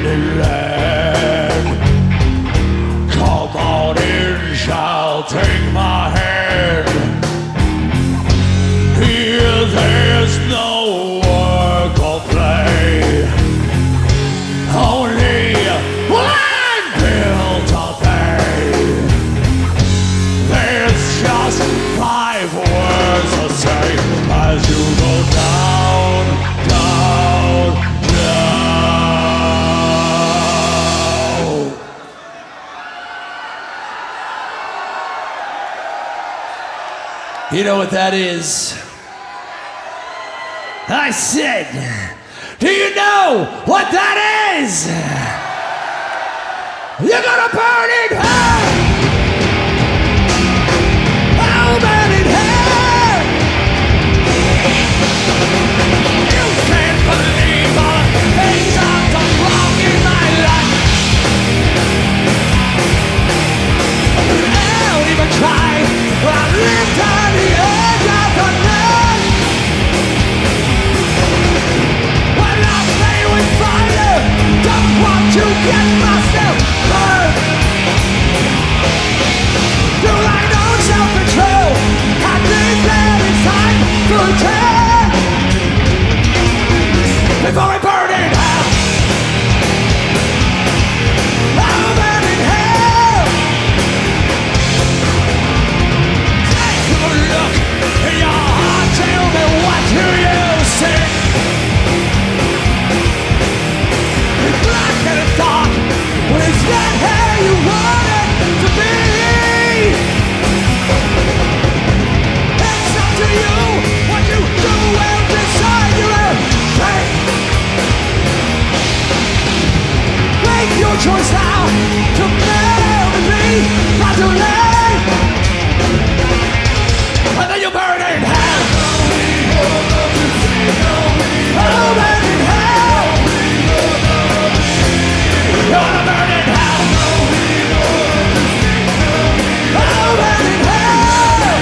Holy Land. Come on in, child, take my hand. Here there's no work or play, only one bill to pay. There's just 5 words to say as you go down, down, down. You know what that is? I said, do you know what that is? You're gonna burn in hell! I'll burn in hell! You can't believe all the things I've done wrong in my life. I don't even try, but I lived on the edge of the night. When I play with fire, don't want to get myself burned. Do I know self-control? I think that it's time to return before I burn in hell. I'll burn in hell. Take a look in your heart. Tell me, what do you see? It's black and it's dark, but it's not how you want it to be. It's up to you what you do and decide your own fate. Make your choice now to marry me, not too late. And then you burn in hell. Oh, burn in hell. You're gonna burn in hell. Oh, burn in hell.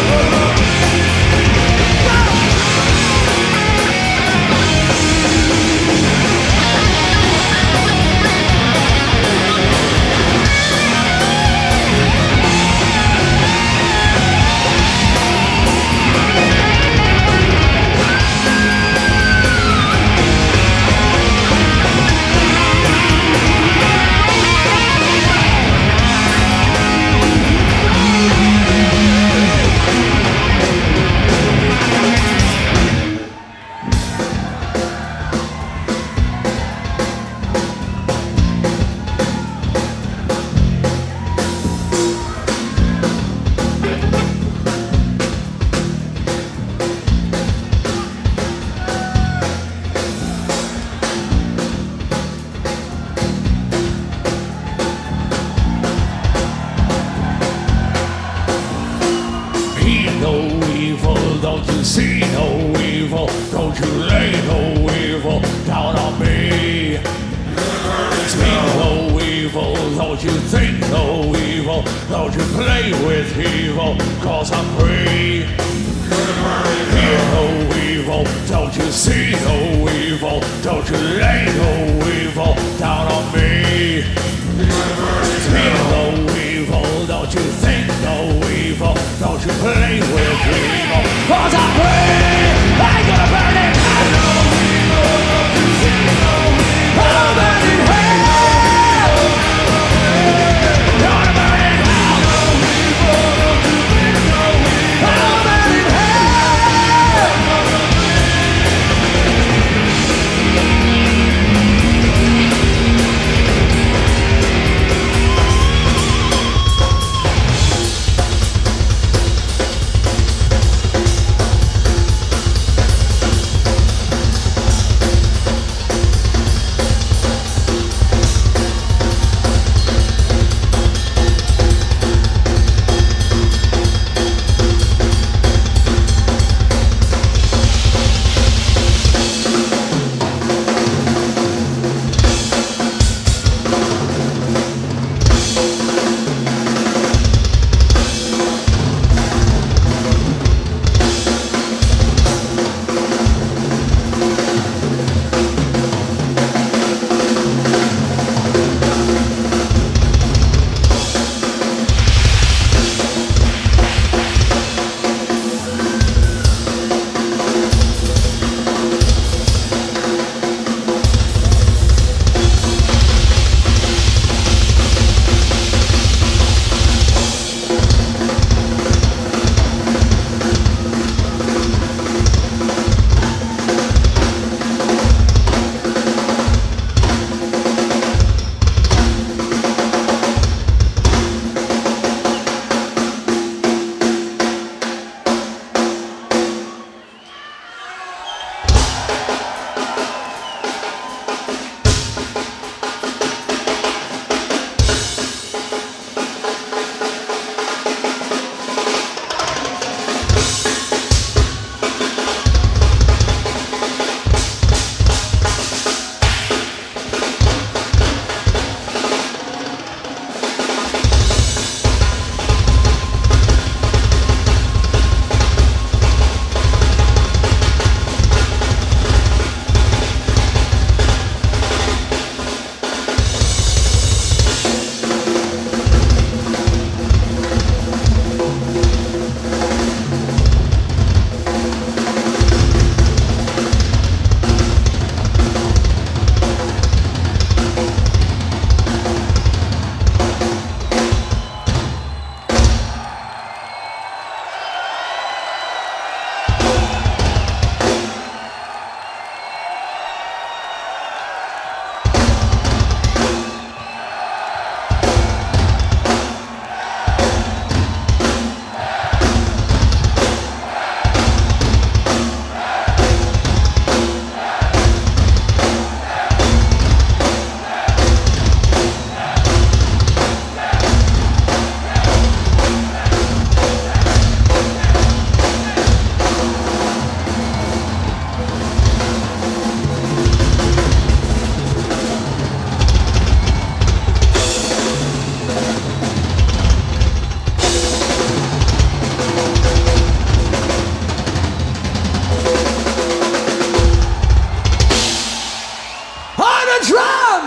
Don't you see no evil? Don't you lay no evil down on me? Speak no evil, don't you think no evil? Don't you play with evil, cause I'm free. Hear no evil, don't you see no evil? Don't you lay no evil down on me? Speak no evil, don't you think no evil? Don't you play with evil, cause I'm free. I'm gonna burn it. I know evil, don't you see no evil? I'll burn in hell. Gonna burn in hell. No evil, don't you think no evil? I'll burn in hell.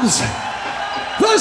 hands.